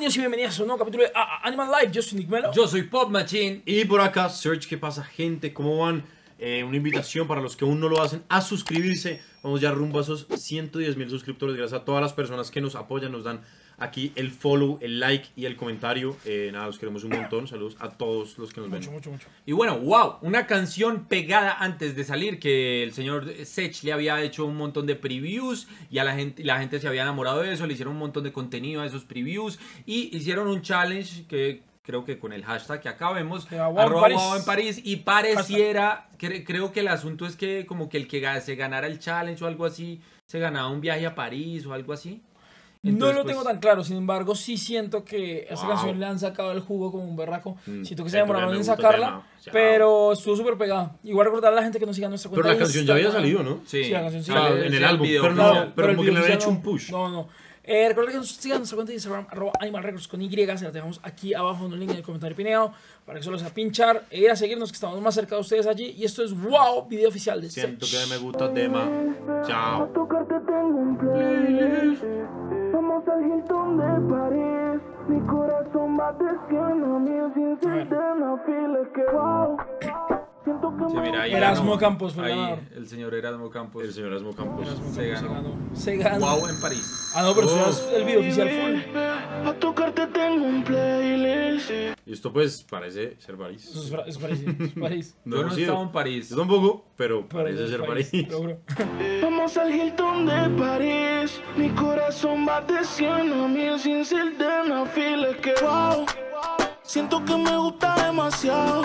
Bienvenidos y bienvenidas a un nuevo capítulo de Animal Life. Yo soy Nick Melo. Yo soy Pop Machine. Y por acá, Search, ¿qué pasa, gente? ¿Cómo van? Una invitación para los que aún no lo hacen a suscribirse. Vamos ya rumbo a esos 110,000 suscriptores. Gracias a todas las personas que nos apoyan, nos dan aquí el follow, el like y el comentario. Nada, los queremos un montón. Saludos a todos los que nos ven. Mucho. Y bueno, wow, una canción pegada antes de salir que el señor Sech le había hecho un montón de previews y a la gente se había enamorado de eso, le hicieron un montón de contenido a esos previews y hicieron un challenge que creo que con el hashtag que acá vemos, @WowEnParís, y pareciera, creo que el asunto es que como que el que se ganara el challenge o algo así, se ganaba un viaje a París o algo así. No Entonces, lo tengo tan claro, sin embargo, sí siento que a esta canción le han sacado el jugo como un berraco. Siento que se demoraron en sacarla, pero estuvo súper pegada. Igual recordar a la gente que nos siga en nuestra cuenta. Pero la canción ya había salido, ¿no? Sí, la canción sí. En el álbum, pero como que le habían hecho un push. No. Recuerda que nos sigan en nuestra cuenta de Instagram, @AnimalRecords con Y, se la dejamos aquí abajo en el link en el comentario pineado, para que solo sea pinchar e ir a seguirnos, que estamos más cerca de ustedes allí. Y esto es Wow, video oficial de Siento Sech. que me gusta tema. Chao. Tocarte tengo un playlist. Vamos al Hilton de París. Mi corazón bate 100 a 1000 sin sentir una fila. Es que wow. Siento que sí, mira, ahí Erasmo ganó. Campos fue Ahí, ganador. el señor Erasmo Campos. El señor Erasmo Campos. Se ganó. Wow en París. Ah, no, pero eso es el video oficial full. a tocarte tengo un playlist. Y esto pues parece ser París. Eso es París. Yo no he sido. estaba en París. Yo tampoco, pero Pero parece es ser París. te lo juro. Vamos al Hilton de París. Mi corazón bate 100 a 1000 sin sentir una fila. Es que wow. Siento que me gusta demasiado.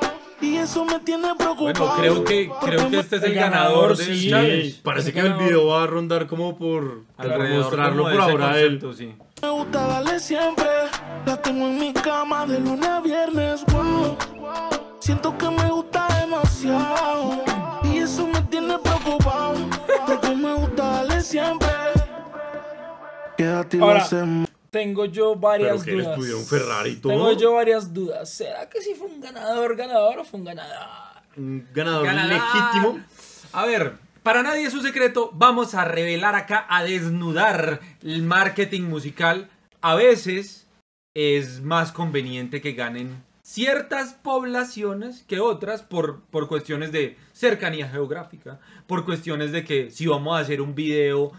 Y eso me tiene preocupado. Bueno, creo que este es el ganador del sí. challenge. Parece que el video va a rondar como por Alrededor mostrarlo como de por ese ahora él. concepto, sí. Me gusta darle siempre. La tengo en mi cama de lunes a viernes. Wow. Siento que me gusta demasiado. Y eso me tiene preocupado. Porque me gusta darle siempre. Quédate y lo Ahora, hacemos. tengo yo varias Pero que les dudas. pudieron Ferrari y todo. Tengo yo varias dudas. ¿Será que sí fue un ganador o fue un ganador? Un ganador Ganador. legítimo. A ver, para nadie es un secreto, vamos a revelar acá, a desnudar el marketing musical. A veces es más conveniente que ganen ciertas poblaciones que otras por cuestiones de cercanía geográfica, por cuestiones de que si vamos a hacer un video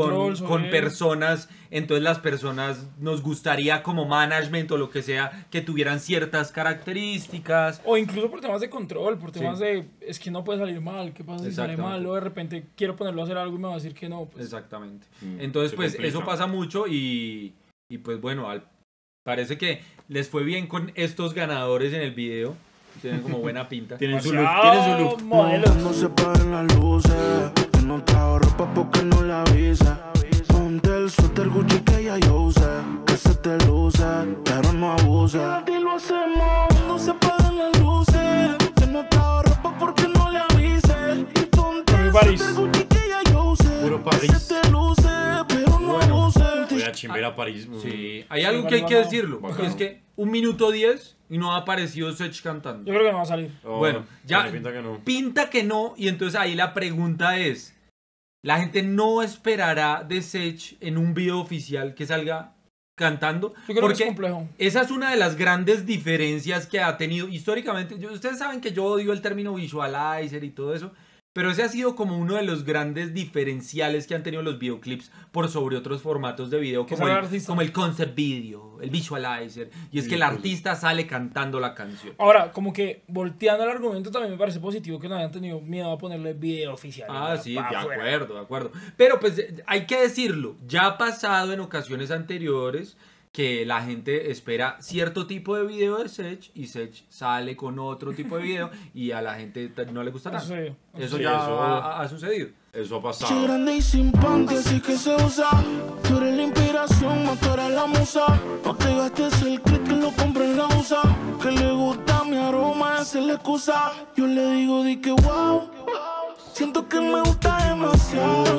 con personas, entonces las personas nos gustaría como management o lo que sea que tuvieran ciertas características. O incluso por temas de control, por temas Sí. de es que no puede salir mal, ¿qué pasa si sale Exactamente. mal? O de repente quiero ponerlo a hacer algo y me va a decir que no. Pues. Exactamente. Entonces, se pues complica. eso pasa mucho y pues bueno, parece que les fue bien con estos ganadores en el video. Tienen como buena pinta. Tienen su look. Demasiado Tienen su look. modelos. No se paguen las luces. Yo no trajo ropa porque no la avisa. Ponte el suéter Gucci que ya yo usé. Que se te luce, pero no abuse. Quédate y lo hacemos. No se paguen las luces. Yo no trajo ropa porque no le avise. Y ponte el París. suéter Gucci que ya yo usé. Puro Que París. se te luce, pero no abuse. Voy a chimber a París. Sí, hay algo que hay que decirlo. Y es que 1 minuto 10 y no ha aparecido Sech cantando. Yo creo que no va a salir. Oh, Bueno, ya tiene pinta que no. pinta que no, y entonces ahí la pregunta es, ¿la gente no esperará de Sech en un video oficial que salga cantando? Yo creo que es complejo. Esa es una de las grandes diferencias que ha tenido históricamente. Ustedes saben que yo odio el término visualizer y todo eso, pero ese ha sido como uno de los grandes diferenciales que han tenido los videoclips por sobre otros formatos de video, Que como sale el artista. como el concept video, el visualizer, y es que el artista sale cantando la canción. Ahora, como que volteando el argumento también me parece positivo que no hayan tenido miedo a ponerle video oficial. Ah, sí, de afuera. acuerdo. Pero pues hay que decirlo, ya ha pasado en ocasiones anteriores que la gente espera cierto tipo de video de Sech y Sech sale con otro tipo de video y a la gente no le gusta Ha nada. sucedido. Eso Sí, ya eso- ha sucedido. Eso ha Soy pasado. grande y sin panty, así que se usa. Tú eres la inspiración, no tú eres la musa. No te gastes el click que lo compre en la USA. Que le gusta mi aroma, esa es la excusa. Yo le digo, di que wow. Siento que me gusta demasiado.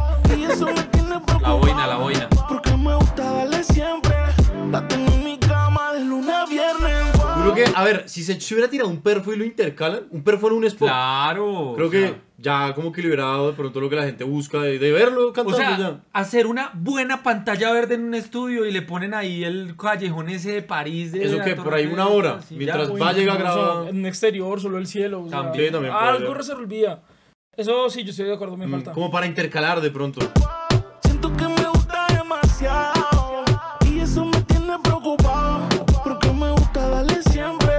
Y eso me tiene preocupado. La boina. Porque me gusta darle siempre. La tengo en mi cama de lunes a viernes. Wow. Juro que, a ver, si se hubiera tirado un perfo y lo intercalan, un perfo en un spot, Claro. creo o sea, que ya como que le hubiera dado de pronto lo que la gente busca de verlo O cantando sea, ya. hacer una buena pantalla verde en un estudio y le ponen ahí el callejón ese de París. De Eso la que Torre por ahí Eiffel, una hora, así, mientras ya. Uy, va a llegar incluso grabado. en un exterior, solo el cielo. O sea, También. Sí, también puede algo ser. resolvía. Eso sí, yo estoy de acuerdo, me falta. Como para intercalar de pronto. Siento que me gusta demasiado y eso me tiene preocupado porque me gusta darle siempre.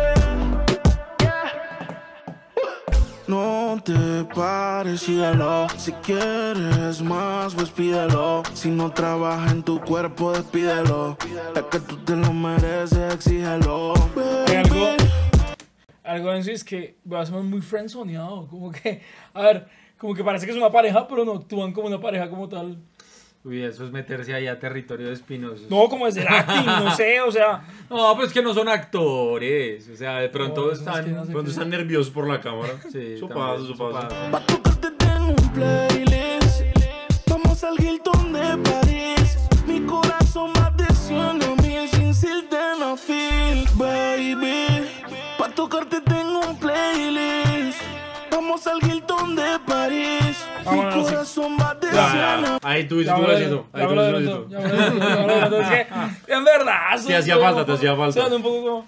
No te pares, síguelo. Si quieres más, pues pídelo. Si no trabaja en tu cuerpo, despídelo. Es que tú te lo mereces, exígelo. Hay algo en sí es que hacemos muy friendzoneado. Como que, a ver, como que parece que es una pareja, pero no actúan como una pareja como tal. Uy, eso es meterse ahí a territorio de espinosos. No, como es el acting, no sé, o sea. No, pues que no son actores. O sea, de pronto No, eso es están. que no sé. Cuando están nerviosos por la cámara. Sí, Eso también, pasa, eso pasa. Pa' tocarte tengo un playlist. Vamos al Hilton de París. Mi corazón va de 100 a 1000 sin sildenafil, baby. Pa' tocarte tengo un playlist. Vamos al Hilton de París. Vámonos, Mi sí. corazón va de 100 Ya, a ahí tú dices Ya tu me lo besito. Ahí tú dices tu besito. ya me lo siento. Es que, en verdad. Te hacía falta, te hacía falta. Suena un poco como.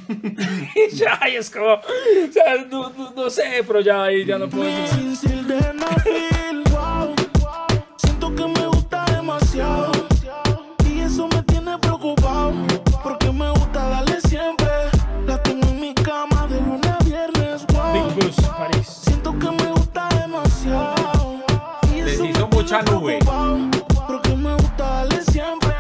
Ya, y es como. O sea, no sé, pero ya ahí ya no puedo decir. sin sildenafil, wow. Siento que me gusta demasiado y eso me tiene preocupado porque me gusta darle siempre. La tengo en mi cama de lunes a viernes, wow. Big Bus, París. Siento que me gusta demasiado y Les eso hizo me mucha tiene nube. preocupado porque me gusta darle siempre.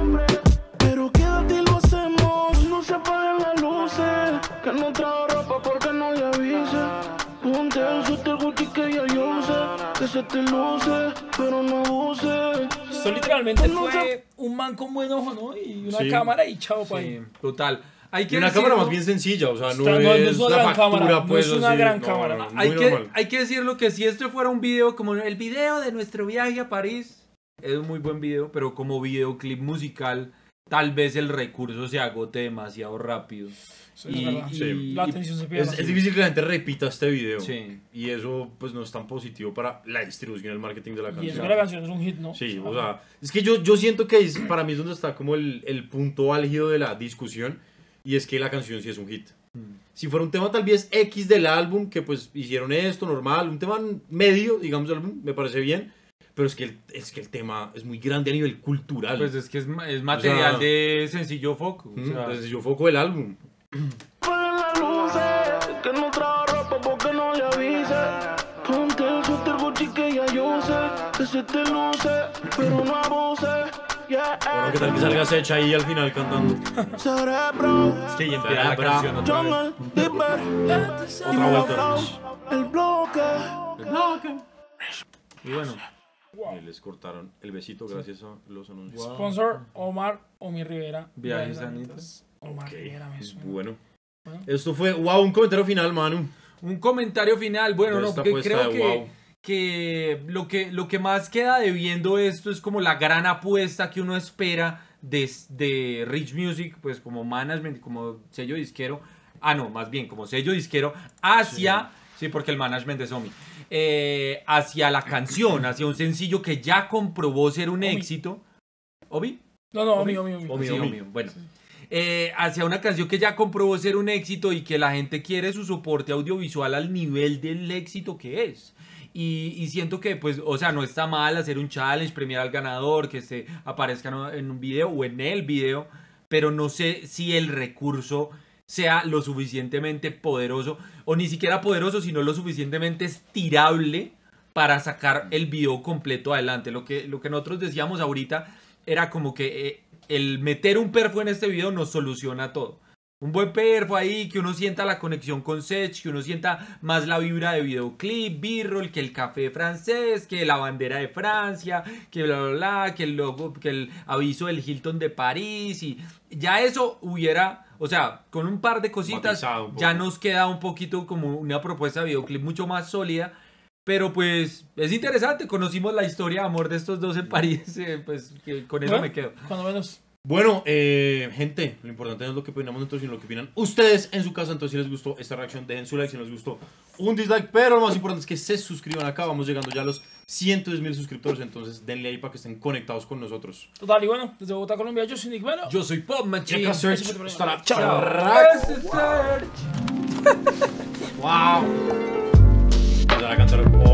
Pero quédate y lo hacemos. No se apaguen las luces, que no traigo ropa porque no le avise. Ponte el suéter Gucci que ya yo sé, que se te luce, pero no abuse. Esto literalmente fue un man con buen ojo, ¿no? Y una Sí. cámara y chao, pa' Sí, ahí. total. Hay Y que una decirlo, cámara más bien sencilla, o sea, no Está- no es es una la gran factura, cámara, no pues, es una así, gran no, cámara. no, muy Hay normal. que decirlo que si esto fuera un video como el video de nuestro viaje a París, es un muy buen video, pero como videoclip musical, tal vez el recurso se agote demasiado rápido. Sí, es verdad. Sí. La atención se pierde. Es difícil que la gente repita este video. Sí. Y eso pues no es tan positivo para la distribución y el marketing de la Y canción. eso que la canción es un hit, ¿no? Sí, o sea, es que yo siento que para mí es donde está como el punto álgido de la discusión, y es que la canción sí es un hit. Si fuera un tema tal vez X del álbum, que pues hicieron esto, normal, un tema medio, digamos, del álbum, me parece bien, pero es que el tema es muy grande a nivel cultural. Pues es que es material O sea, de sencillo foco. O sea, Entonces yo foco el álbum. Apaguen las luces, que no traigo ropa porque no le avise. Ponte el suéter Gucci que ya yo sé, que se te luce, pero no abuse. Yeah. Bueno, que tal que salgas hecha ahí al final cantando. Cerebro, es que ahí empieza la Bravo. canción otra vez. Jungle, Dipper, Otra vuelta. el bloque. Y bueno, Y les cortaron el besito gracias a los anuncios. Sponsor Omar Omi Rivera. Viajes Sanitas. Omar Rivera me suena. Bueno. Bueno. Esto fue, wow, un comentario final, Manu. un comentario final. Bueno, De no, esta porque apuesta creo de que, wow. lo que más queda debiendo esto es como la gran apuesta que uno espera de Rich Music, pues como management, como sello disquero. Ah, no, más bien como sello disquero hacia... Sí, porque el management es Omi. Hacia la canción, hacia un sencillo que ya comprobó ser un éxito. ¿Obi? No, no, Omi. Omi. Sí, Omi, bueno. Hacia una canción que ya comprobó ser un éxito y que la gente quiere su soporte audiovisual al nivel del éxito que es. Y siento que, pues, o sea, no está mal hacer un challenge, premiar al ganador, que se aparezca en un video o en el video, pero no sé si el recurso sea lo suficientemente poderoso, o ni siquiera poderoso, sino lo suficientemente estirable para sacar el video completo adelante. Lo que nosotros decíamos ahorita era como que el meter un perfo en este video nos soluciona todo. Un buen perfo ahí, que uno sienta la conexión con Sech, que uno sienta más la vibra de videoclip, B-roll, que el café francés, que la bandera de Francia, que bla bla bla, que el logo, que el aviso del Hilton de París, y ya eso hubiera, o sea, con un par de cositas Matizado un poco. ya nos queda un poquito como una propuesta de videoclip mucho más sólida. Pero pues es interesante, conocimos la historia de amor de estos dos en París, pues que con eso Bueno, me quedo. Cuando menos. Bueno, gente, lo importante no es lo que opinamos nosotros, sino lo que opinan ustedes en su casa. Entonces, si les gustó esta reacción, dejen su like. Si no les gustó, un dislike. Pero lo más importante es que se suscriban acá. Vamos llegando ya a los 110.000 suscriptores. Entonces, denle ahí para que estén conectados con nosotros. Total, y bueno, desde Bogotá, Colombia, yo soy Nick Melo. Yo soy Pop Y Machine. acá Search. Eso fue Hasta la Chao. Wow. Vamos a cantar.